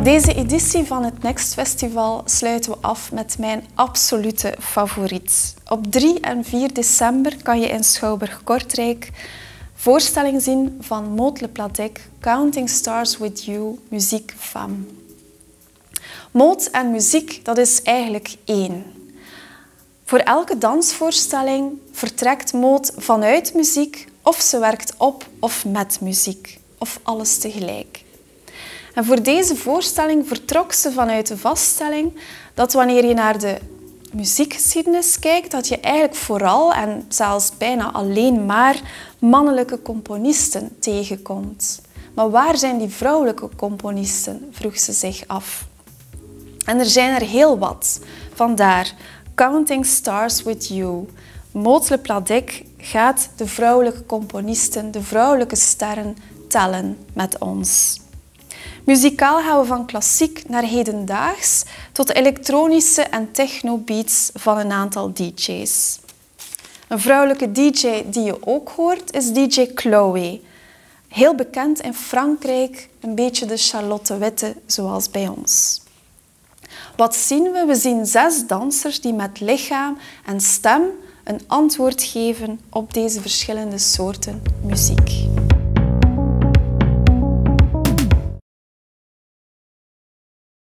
Deze editie van het Next Festival sluiten we af met mijn absolute favoriet. Op 3 en 4 december kan je in Schouwburg-Kortrijk voorstelling zien van Maud Le Pladec, Counting Stars With You, Muziek Femme. Maud en muziek, dat is eigenlijk één. Voor elke dansvoorstelling vertrekt Maud vanuit muziek of ze werkt op of met muziek, of alles tegelijk. En voor deze voorstelling vertrok ze vanuit de vaststelling dat wanneer je naar de muziekgeschiedenis kijkt, dat je eigenlijk vooral en zelfs bijna alleen maar mannelijke componisten tegenkomt. Maar waar zijn die vrouwelijke componisten, vroeg ze zich af. En er zijn er heel wat. Vandaar Counting Stars With You. Maud Le Pladec gaat de vrouwelijke componisten, de vrouwelijke sterren tellen met ons. Muzikaal gaan we van klassiek naar hedendaags tot elektronische en techno-beats van een aantal DJ's. Een vrouwelijke DJ die je ook hoort is DJ Chloe. Heel bekend in Frankrijk, een beetje de Charlotte Witte zoals bij ons. Wat zien we? We zien 6 dansers die met lichaam en stem een antwoord geven op deze verschillende soorten muziek.